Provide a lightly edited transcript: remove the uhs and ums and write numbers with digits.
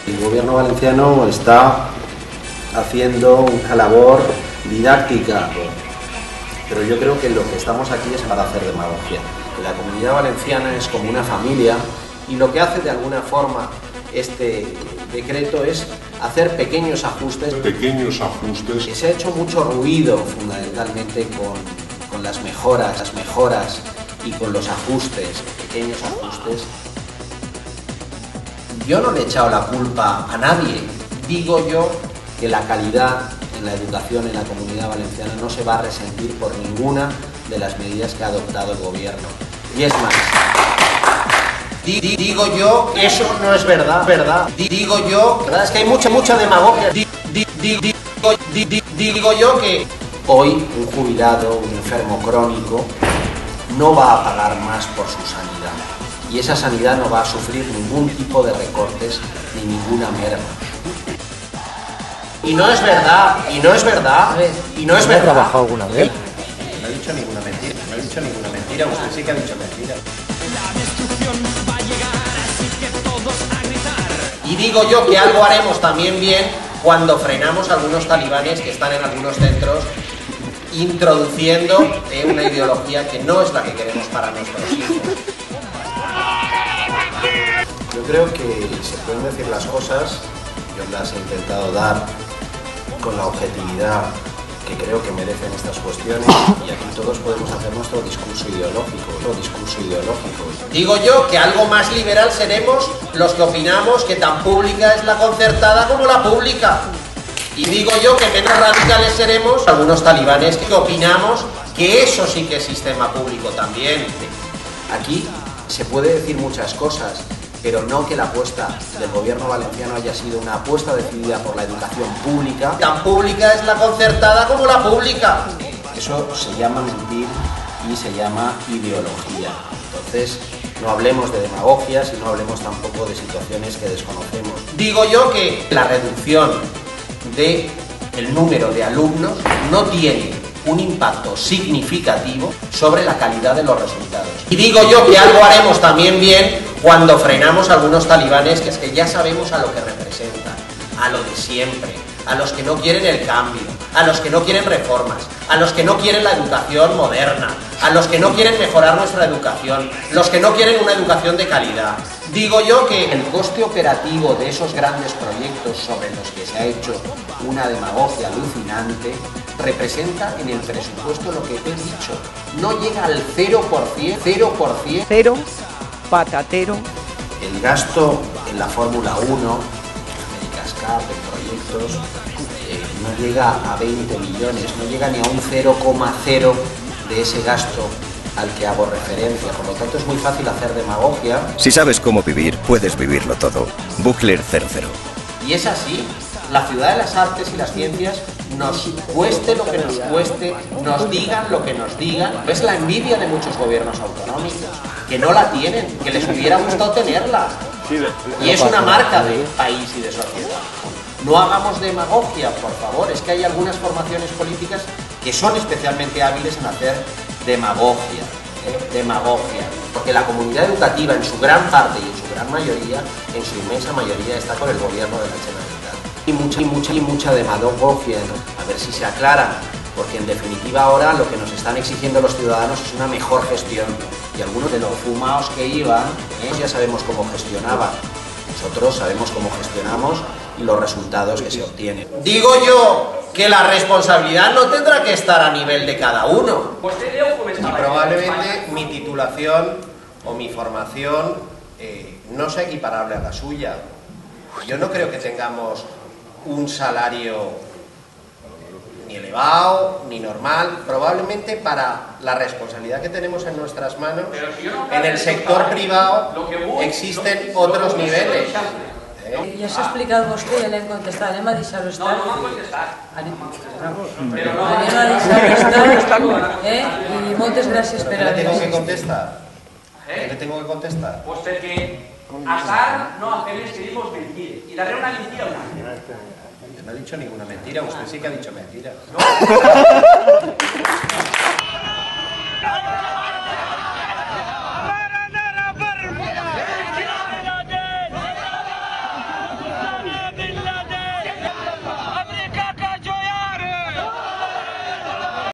El gobierno valenciano está haciendo una labor didáctica, pero yo creo que lo que estamos aquí es para hacer demagogia. La Comunidad Valenciana es como una familia y lo que hace de alguna forma este decreto es hacer pequeños ajustes. Que se ha hecho mucho ruido fundamentalmente con las mejoras y con los ajustes, pequeños ajustes. Yo no le he echado la culpa a nadie. Digo yo que la calidad en la educación en la Comunidad Valenciana no se va a resentir por ninguna de las medidas que ha adoptado el gobierno. Y es más, digo yo que eso no es verdad. Digo yo, verdad es que hay mucha demagogia. Digo yo que hoy un jubilado, un enfermo crónico, no va a pagar más por su sanidad. Y esa sanidad no va a sufrir ningún tipo de recortes ni ninguna merma. Y no es verdad. ¿Ha trabajado alguna vez? No he dicho ninguna mentira, usted sí que ha dicho mentira. La destrucción va a llegar, así que todos a gritar. Y digo yo que algo haremos también bien cuando frenamos a algunos talibanes que están en algunos centros introduciendo una ideología que no es la que queremos para nuestros hijos. Yo creo que se pueden decir las cosas, yo las he intentado dar con la objetividad que creo que merecen estas cuestiones y aquí todos podemos hacer nuestro discurso ideológico. Digo yo que algo más liberal seremos los que opinamos que tan pública es la concertada como la pública. Y digo yo que menos radicales seremos algunos talibanes que opinamos que eso sí que es sistema público también. Aquí se puede decir muchas cosas, pero no que la apuesta del gobierno valenciano haya sido una apuesta decidida por la educación pública. Tan pública es la concertada como la pública. Eso se llama mentir y se llama ideología. Entonces, no hablemos de demagogias y no hablemos tampoco de situaciones que desconocemos. Digo yo que la reducción del número de alumnos no tiene un impacto significativo sobre la calidad de los resultados. Y digo yo que algo haremos también bien cuando frenamos a algunos talibanes que es que ya sabemos a lo que representan, a lo de siempre, a los que no quieren el cambio, a los que no quieren reformas, a los que no quieren la educación moderna, a los que no quieren mejorar nuestra educación, los que no quieren una educación de calidad. Digo yo que el coste operativo de esos grandes proyectos sobre los que se ha hecho una demagogia alucinante representa en el presupuesto lo que te he dicho. No llega al 0%. Cero, patatero. El gasto en la Fórmula 1, en Cascap, en proyectos, no llega a 20 millones, no llega ni a un 0,0 de ese gasto al que hago referencia. Por lo tanto, es muy fácil hacer demagogia. Si sabes cómo vivir, puedes vivirlo todo. Buchler 00. Y es así. La ciudad de las artes y las ciencias, nos cueste lo que nos cueste, nos digan lo que nos digan. Es la envidia de muchos gobiernos autonómicos, que no la tienen, que les hubiera gustado tenerla. Y es una marca de país y de sociedad. No hagamos demagogia, por favor. Es que hay algunas formaciones políticas que son especialmente hábiles en hacer demagogia. Porque la comunidad educativa en su gran parte y en su gran mayoría, en su inmensa mayoría, está con el gobierno de la Generalitat. Y mucha demagogia, ¿no? A ver si se aclara, porque en definitiva ahora lo que nos están exigiendo los ciudadanos es una mejor gestión. Y algunos de los fumaos que iban, ya sabemos cómo gestionaban. Nosotros sabemos cómo gestionamos y los resultados que se obtienen. Digo yo que la responsabilidad no tendrá que estar a nivel de cada uno. Y probablemente mi titulación o mi formación no sea equiparable a la suya. Yo no creo que tengamos un salario ni elevado ni normal. Probablemente para la responsabilidad que tenemos en nuestras manos, en el sector privado existen otros niveles. Ja s'ha explicat vostè i ja l'hem contestat. Anem a deixar-ho estar. No contestat. Anem a deixar-ho estar. I moltes gràcies per haver-nos. ¿Tengo que contestar? ¿Qué tengo que contestar? Pues porque azar no hacemos que dimos mentir. Y daré una mentira una. No ha dicho ninguna mentira, usted sí que ha dicho mentira. No.